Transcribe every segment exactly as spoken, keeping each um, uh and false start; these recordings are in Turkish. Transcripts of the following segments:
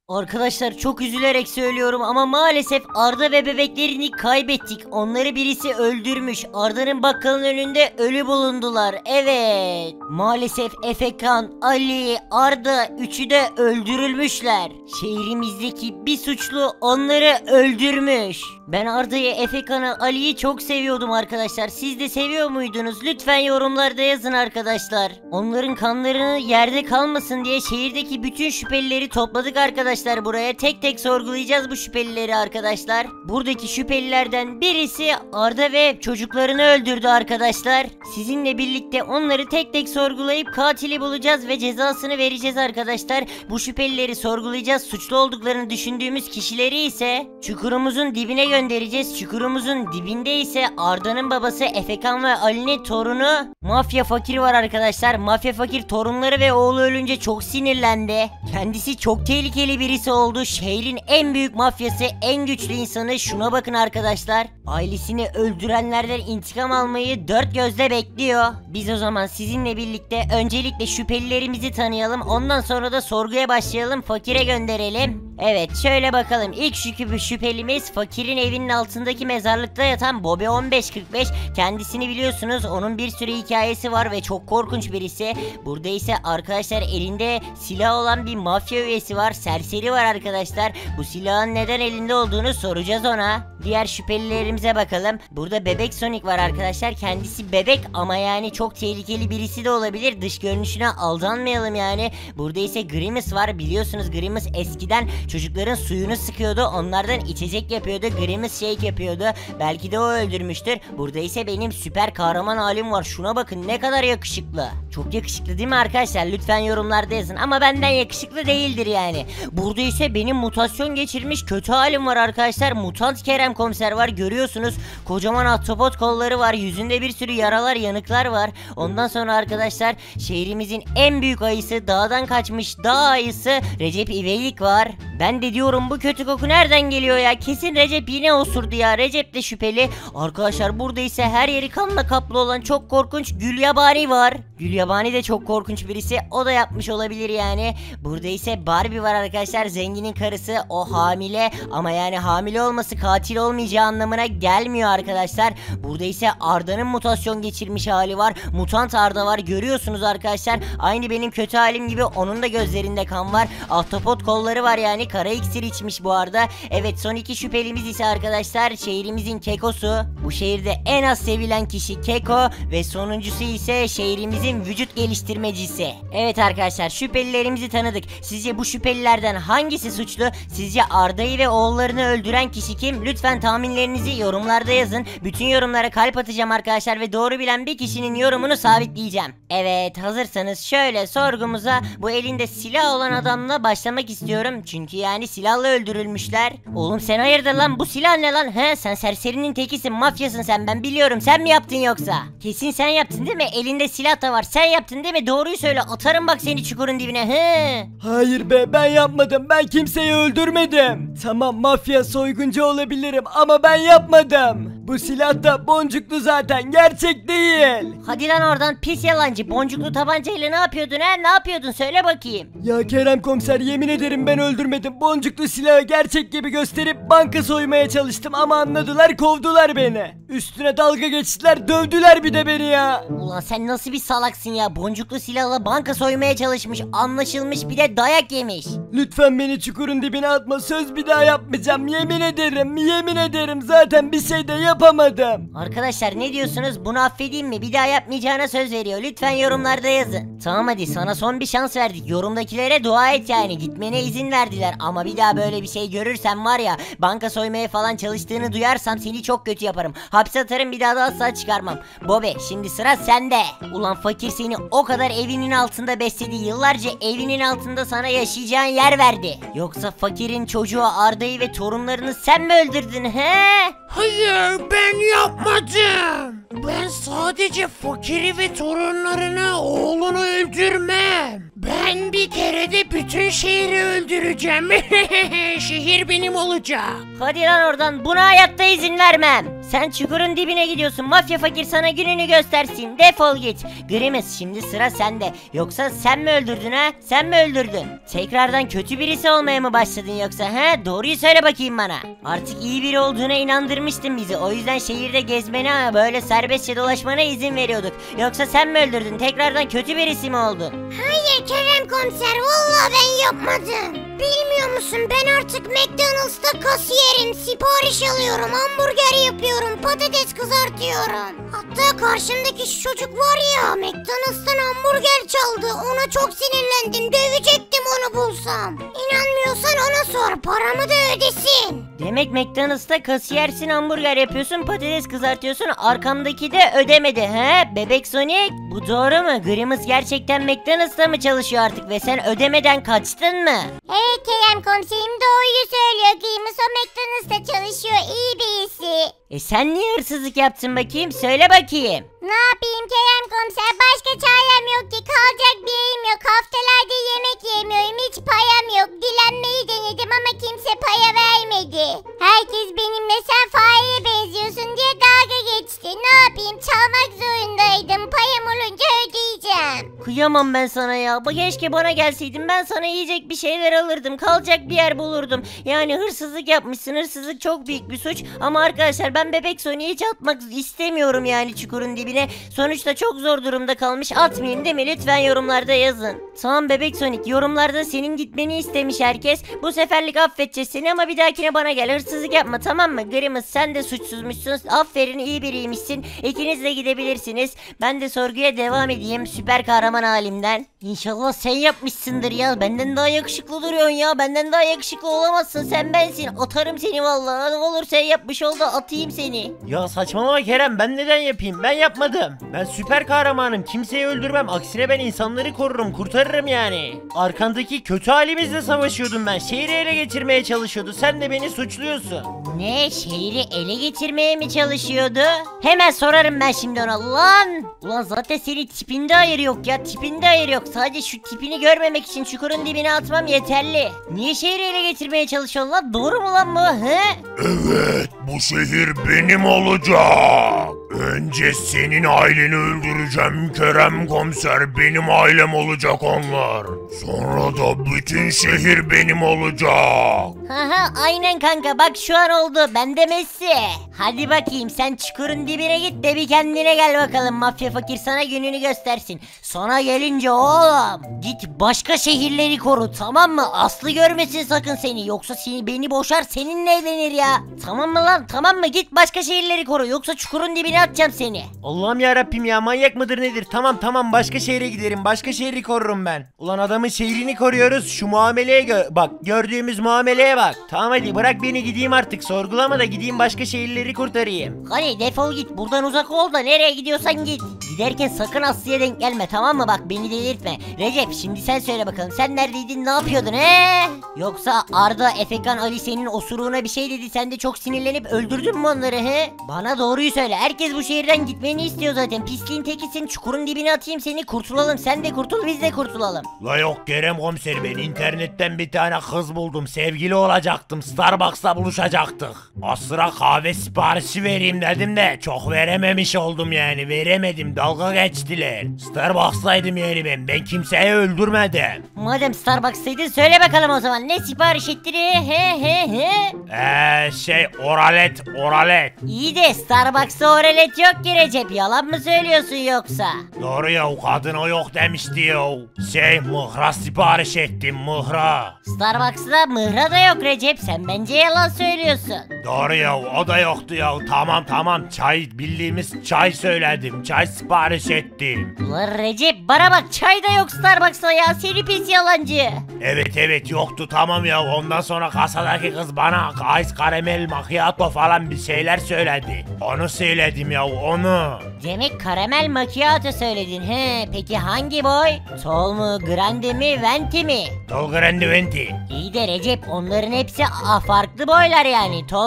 Arkadaşlar çok üzülerek söylüyorum ama maalesef Arda ve bebeklerini kaybettik. Onları birisi öldürmüş. Arda'nın bakkalın önünde ölü bulundular. Evet. Maalesef Efekan, Ali, Arda üçü de öldürülmüşler. Şehrimizdeki bir suçlu onları öldürmüş. Ben Arda'yı, Efekan'ı, Ali'yi çok seviyordum arkadaşlar. Siz de seviyor muydunuz? Lütfen yorumlarda yazın arkadaşlar. Onların kanlarını yerde kalmasın diye şehirdeki bütün şüphelileri topladık arkadaşlar. Buraya tek tek sorgulayacağız bu şüphelileri arkadaşlar. Buradaki şüphelilerden birisi Arda ve çocuklarını öldürdü arkadaşlar. Sizinle birlikte onları tek tek sorgulayıp katili bulacağız ve cezasını vereceğiz arkadaşlar. Bu şüphelileri sorgulayacağız. Suçlu olduklarını düşündüğümüz kişileri ise çukurumuzun dibine göndereceğiz. Çukurumuzun dibinde ise Arda'nın babası Efekan ve Ali'nin torunu Mafya Fakir var arkadaşlar. Mafya Fakir torunları ve oğlu ölünce çok sinirlendi. Kendisi çok tehlikeli birisi oldu. Şehrin en büyük mafyası, en güçlü insanı. Şuna bakın arkadaşlar. Ailesini öldürenlerden intikam almayı dört gözle bekliyor. Biz o zaman sizinle birlikte öncelikle şüphelilerimizi tanıyalım. Ondan sonra da sorguya başlayalım. Fakire gönderelim. Evet, şöyle bakalım. İlk şüphe şüphelimiz Fakir'in evinin altındaki mezarlıkta yatan Bobby on beş kırk beş. Kendisini biliyorsunuz. Onun bir sürü hikayesi var ve çok korkunç birisi. Burada ise arkadaşlar elinde silah olan bir mafya üyesi var. Serseri var arkadaşlar. Bu silahın neden elinde olduğunu soracağız ona. Diğer şüphelilerimize bakalım. Burada Bebek Sonic var arkadaşlar. Kendisi bebek ama yani çok tehlikeli birisi de olabilir. Dış görünüşüne aldanmayalım yani. Burada ise Grimace var. Biliyorsunuz Grimace eskiden çocukların suyunu sıkıyordu. Onlardan içecek yapıyordu. Grimace shake yapıyordu. Belki de o öldürmüştür. Burada ise benim süper kahraman halim var. Şuna bakın ne kadar yakışıklı. Çok yakışıklı değil mi arkadaşlar? Lütfen yorumlarda yazın. Ama benden yakışıklı değildir yani. Burada ise benim mutasyon geçirmiş kötü halim var arkadaşlar. Mutant Kerem Komiser var. Görüyorsunuz. Kocaman ahtapot kolları var. Yüzünde bir sürü yaralar, yanıklar var. Ondan sonra arkadaşlar şehrimizin en büyük ayısı, dağdan kaçmış dağ ayısı Recep İvedik var. Ben de diyorum bu kötü koku nereden geliyor ya? Kesin Recep yine osurdu ya. Recep de şüpheli. Arkadaşlar burada ise her yeri kanla kaplı olan çok korkunç Gülyabani var. Gülyabani de çok korkunç birisi. O da yapmış olabilir yani. Burada ise Barbie var arkadaşlar. Zenginin karısı. O hamile. Ama yani hamile olması katil olmayacağı anlamına gelmiyor arkadaşlar. Burada ise Arda'nın mutasyon geçirmiş hali var. Mutant Arda var. Görüyorsunuz arkadaşlar. Aynı benim kötü halim gibi onun da gözlerinde kan var. Ahtapot kolları var yani. Kara iksir içmiş bu arada. Evet, son iki şüphelimiz ise arkadaşlar şehrimizin kekosu. Bu şehirde en az sevilen kişi Keko ve sonuncusu ise şehrimizin vücut geliştirmecisi. Evet arkadaşlar, şüphelilerimizi tanıdık. Sizce bu şüphelilerden hangisi suçlu? Sizce Arda'yı ve oğullarını öldüren kişi kim? Lütfen tahminlerinizi yorumlarda yazın. Bütün yorumlara kalp atacağım arkadaşlar ve doğru bilen bir kişinin yorumunu sabitleyeceğim. Evet, hazırsanız şöyle sorgumuza bu elinde silah olan adamla başlamak istiyorum. Çünkü yani silahla öldürülmüşler. Oğlum sen hayırdır lan, bu silah ne lan? He, sen serserinin tekisin, mafyasın sen, ben biliyorum. Sen mi yaptın yoksa? Kesin sen yaptın değil mi? Elinde silah da var. Sen yaptın değil mi? Doğruyu söyle, atarım bak seni çukurun dibine. He. Hayır be, ben yapmadım. Ben kimseyi öldürmedim. Tamam, mafya soyguncu olabilirim ama ben yapmadım. Bu silah da boncuklu zaten, gerçek değil. Hadi lan oradan pis yalancı. Boncuklu tabancayla ne yapıyordun he? Ne yapıyordun? Söyle bakayım. Ya Kerem Komiser, yemin ederim ben öldürmedim. Boncuklu silahı gerçek gibi gösterip banka soymaya çalıştım ama anladılar, kovdular beni. Üstüne dalga geçtiler, dövdüler bir de beni ya. Ulan sen nasıl bir salaksın ya? Boncuklu silahla banka soymaya çalışmış, anlaşılmış, bir de dayak yemiş. Lütfen beni çukurun dibine atma, söz bir daha yapmayacağım, yemin ederim, yemin ederim, zaten bir şey de yapamadım. Arkadaşlar ne diyorsunuz? Bunu affedeyim mi? Bir daha yapmayacağına söz veriyor. Lütfen yorumlarda yazın. Tamam hadi, sana son bir şans verdik. Yorumdakilere dua et yani. Gitmene izin verdiler. Ama bir daha böyle bir şey görürsem var ya, banka soymaya falan çalıştığını duyarsam seni çok kötü yaparım. Hapse atarım, bir daha da asla çıkarmam. Bobby, şimdi sıra sende. Ulan fakir seni o kadar evinin altında besledi. Yıllarca evinin altında sana yaşayacağın yer verdi. Yoksa fakirin çocuğu Arda'yı ve torunlarını sen mi öldürdün he? Hayır, ben yapmadım. Ben sadece fakiri ve torunlarını, oğlunu öldürmem. Ben bir kerede bütün şehri öldüreceğim. Şehir benim olacak. Hadi lan oradan, buna hayatta izin vermem. Sen çukurun dibine gidiyorsun. Mafya fakir sana gününü göstersin. Defol git. Grimace şimdi sıra sende. Yoksa sen mi öldürdün ha? Sen mi öldürdün? Tekrardan kötü birisi olmaya mı başladın yoksa ha? Doğruyu söyle bakayım bana. Artık iyi biri olduğuna inandırmıştın bizi. O yüzden şehirde gezmene, böyle serbestçe dolaşmana izin veriyorduk. Yoksa sen mi öldürdün? Tekrardan kötü birisi mi oldun? Hayır Kerem komiser, vallahi ben yapmadım. Bilmiyor musun, ben artık McDonald's'ta kasiyerim. Sipariş alıyorum, hamburger yapıyorum, patates kızartıyorum. Hatta karşımdaki şu çocuk var ya, McDonald's'tan hamburger çaldı. Ona çok sinirlendim, dövecektim onu bulsam. İnanmıyorsan ona sor, paramı da ödesin. Demek McDonald's'ta kasiyersin, hamburger yapıyorsun, patates kızartıyorsun, arkamdaki de ödemedi he? Bebek Sonic, bu doğru mu? Grimace gerçekten McDonald's'ta mı çalışıyor artık ve sen ödemeden kaçtın mı? Evet Kerem komiserim doğruyu söylüyor. Grimace o McDonald's'ta çalışıyor, iyi birisi. E sen niye hırsızlık yaptın bakayım? Söyle bakayım. Ne yapayım Kerem komiser, başka çarem yok ki, kalacak bir yerim yok, haftalarda yemek yemiyorum, hiç payam yok, dilenmeyi denedim ama kimse paya vermedi. Herkes benimle sen fareye benziyorsun diye dalga geçti, ne yapayım, çalmak zorundaydım, payam olunca ödeyeceğim. Kıyamam ben sana ya. Bak keşke bana gelseydin, ben sana yiyecek bir şeyler alırdım, kalacak bir yer bulurdum. Yani hırsızlık yapmışsın, hırsızlık çok büyük bir suç ama arkadaşlar ben Bebek Sonic'i hiç atmak istemiyorum yani çukurun dibine. Sonuçta çok zor durumda kalmış, atmayayım değil mi? Lütfen yorumlarda yazın. Tamam Bebek Sonic, yorumlarda senin gitmeni istemiş herkes. Bu seferlik affedeceğiz seni ama bir dahakine bana gel, hırsızlık yapma, tamam mı? Grimace sen de suçsuzmuşsun, aferin, iyi biriymişsin. İkiniz de gidebilirsiniz. Ben de sorguya devam edeyim süper kahraman halimden. İnşallah sen yapmışsındır ya, benden daha yakışıklı duruyorsun ya, benden daha yakışıklı olamazsın, sen bensin. Atarım seni vallahi, ne olur sen yapmış ol da atayım seni. Ya saçmalama Kerem, ben neden yapayım? Ben yapmadım. Ben süper kahramanım, kimseyi öldürmem. Aksine ben insanları korurum, kurtarırım yani. Arkandaki kötü halimizle savaşıyordum ben. Şehri ele geçirmeye çalışıyordu. Sen de beni suçluyorsun. Ne, şehri ele geçirmeye mi çalışıyordu? Hemen sorarım ben şimdi ona. Lan! Ulan zaten senin tipinde hayır yok ya, tipinde hayır yok. Sadece şu tipini görmemek için çukurun dibine atmam yeterli. Niye şehri ele geçirmeye çalışıyorsun lan? Doğru mu lan bu? He? Evet, bu şehir benim olacak. Önce senin aileni öldüreceğim Kerem komiser, benim ailem olacak onlar. Sonra da bütün şehir benim olacak. Haha aynen kanka, bak şu an oldu, ben de Messi. Hadi bakayım sen çukurun dibine git de bir kendine gel bakalım, mafya fakir sana gününü göstersin. Sonra gelince oğlum git başka şehirleri koru, tamam mı? Aslı görmesin sakın seni, yoksa seni, beni boşar seninle evlenir ya. Tamam mı lan, tamam mı? Git başka şehirleri koru, yoksa çukurun dibine atacağım seni. Allah'ım ya Rabbim ya, manyak mıdır nedir? Tamam tamam, başka şehre giderim, başka şehri korurum ben. Ulan adamın şehrini koruyoruz, şu muameleye gö bak, gördüğümüz muameleye bak. Tamam hadi bırak beni gideyim artık, sorgulama da gideyim başka şehirleri kurtarayım. Hadi defol git buradan, uzak ol da nereye gidiyorsan git. Giderken sakın Aslı'ya denk gelme, tamam mı? Bak beni delirtme. Recep şimdi sen söyle bakalım, sen neredeydin, ne yapıyordun he? Yoksa Arda, Efekan, Ali senin osuruğuna bir şey dedi, sen de çok sinirlenip öldürdün mü onları he? Bana doğruyu söyle, herkes bu şehirden gitmeni istiyor zaten, pisliğin tekisin, çukurun dibine atayım seni, kurtulalım, sen de kurtul biz de kurtulalım. La yok Kerem komiser, ben internetten bir tane kız buldum, sevgili olacaktım, Starbucks'ta buluşacaktık. Az sıra kahve siparişi vereyim dedim de çok verememiş oldum yani, veremedim, dalga geçtiler. Starbucks'taydım yani ben, ben kimseyi öldürmedim. Madem Starbucks'taydın söyle bakalım o zaman, ne sipariş ettin he he he? Eee şey oralet oralet. İyi de Starbucks'ta oralet yok ki Recep, yalan mı söylüyorsun yoksa? Doğru ya, kadın o yok demişti ya. Şey mıhra sipariş ettim, mıhra. Starbucks'ta mıhra da yok Recep, sen bence yalan söylüyorsun. Doğru ya, o da yoktu ya. Tamam tamam, çay, bildiğimiz çay söyledim, çay sipariş ettim. Ulan Recep bana bak, çay da yok Starbucks'ta ya, seni pis yalancı. Evet evet yoktu, tamam ya. Ondan sonra kasadaki kız bana ice karamel macchiato falan bir şeyler söyledi. Onu söyledim ya, onu. Demek karamel macchiato söyledin he, peki hangi boy? Tall mu, grande mi, venti mi? Tol grande venti. İyi de Recep onların hepsi a, farklı boylar yani, tall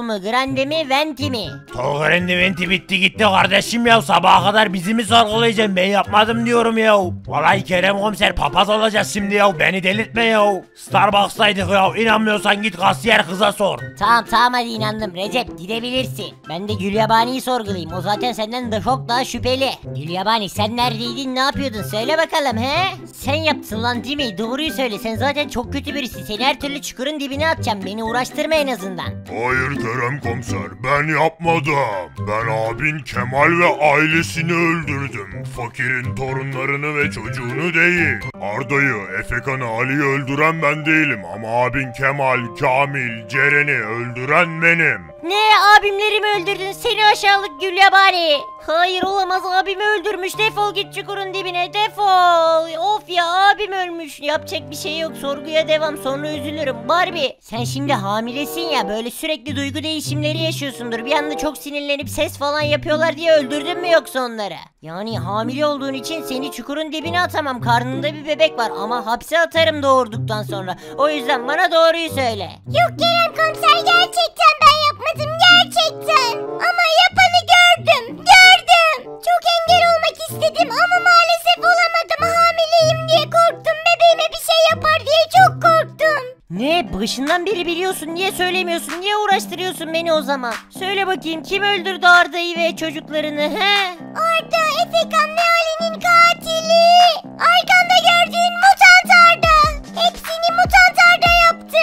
mu, Grande mi, Venti mi? Tolga'nın eventi bitti gitti kardeşim ya. Sabaha kadar bizi mi sorgulayacaksın? Ben yapmadım diyorum ya. Vallahi Kerem komiser papaz olacağız şimdi ya. Beni delirtme ya. Starbucks'taydık ya. İnanmıyorsan git kasiyer kıza sor. Tamam tamam hadi inandım Recep, gidebilirsin. Ben de Gülyabani'yi sorgulayayım, o zaten senden de çok daha şüpheli. Gülyabani sen neredeydin, ne yapıyordun, söyle bakalım he? Sen yaptın lan değil mi? Doğruyu söyle, sen zaten çok kötü birisin. Seni her türlü çukurun dibine atacağım, beni uğraştırma en azından. Hayır Kerem komiser, ben yapmadım. Ben abin Kemal ve ailesini öldürdüm. Fakirin torunlarını ve çocuğunu değil. Arda'yı, Efekan'ı, Ali'yi öldüren ben değilim. Ama abin Kemal, Kamil, Ceren'i öldüren benim. Ne, abimleri mi öldürdün seni aşağılık Gülyabani? Hayır olamaz, abimi öldürmüş, defol git çukurun dibine, defol. Of ya, abim ölmüş, yapacak bir şey yok, sorguya devam, sonra üzülürüm. Barbie sen şimdi hamilesin ya, böyle sürekli duygu değişimleri yaşıyorsundur. Bir anda çok sinirlenip ses falan yapıyorlar diye öldürdün mü yoksa onları? Yani hamile olduğun için seni çukurun dibine atamam, karnında bir bebek var ama hapse atarım doğurduktan sonra. O yüzden bana doğruyu söyle. Yok Kerem komiser, gerçekten ben yapmadım, gerçekten. Ama yapanı gördüm, gördüm. Çok engel olmak istedim ama maalesef olamadım. Hamileyim diye korktum, bebeğime bir şey yapar diye çok korktum. Ne, başından beri biliyorsun, niye söylemiyorsun, niye uğraştırıyorsun beni o zaman? Söyle bakayım, kim öldürdü Arda'yı ve çocuklarını he? Arda, Efekan ve Ali'nin katili. Arkanda gördüğün mutant Arda. Hepsini mutant Arda yaptı.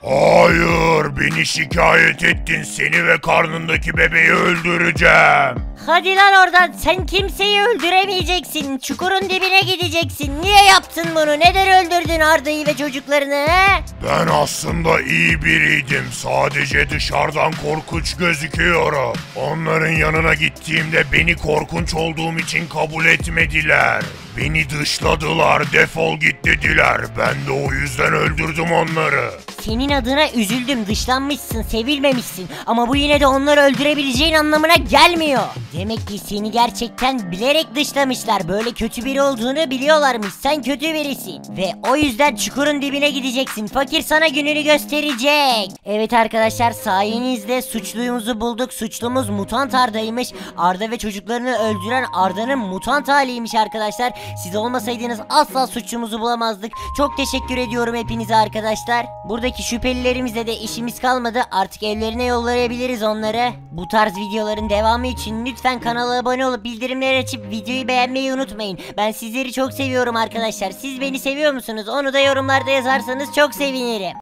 Hayır, beni şikayet ettin. Seni ve karnındaki bebeği öldüreceğim. Hadi lan oradan, sen kimseyi öldüremeyeceksin, çukurun dibine gideceksin. Niye yaptın bunu, neden öldürdün Arda'yı ve çocuklarını he? Ben aslında iyi biriydim. Sadece dışarıdan korkunç gözüküyorum. Onların yanına gittiğimde beni korkunç olduğum için kabul etmediler. Beni dışladılar, defol git dediler. Ben de o yüzden öldürdüm onları. Senin adına üzüldüm, dışlanmışsın, sevilmemişsin. Ama bu yine de onları öldürebileceğin anlamına gelmiyor. Demek ki seni gerçekten bilerek dışlamışlar. Böyle kötü biri olduğunu biliyorlarmış. Sen kötü birisin. Ve o yüzden çukurun dibine gideceksin. Fakir sana gününü gösterecek. Evet arkadaşlar, sayenizde suçluyumuzu bulduk. Suçlumuz mutant Arda'ymış. Arda ve çocuklarını öldüren Arda'nın mutant haliymiş arkadaşlar. Siz olmasaydınız asla suçlumuzu bulamazdık. Çok teşekkür ediyorum hepinize arkadaşlar. Buradaki şüphelilerimizle de işimiz kalmadı. Artık evlerine yollayabiliriz onları. Bu tarz videoların devamı için lütfen kanala abone olup bildirimleri açıp videoyu beğenmeyi unutmayın. Ben sizleri çok seviyorum arkadaşlar. Siz beni seviyor musunuz? Onu da yorumlarda yazarsanız çok sevinirim.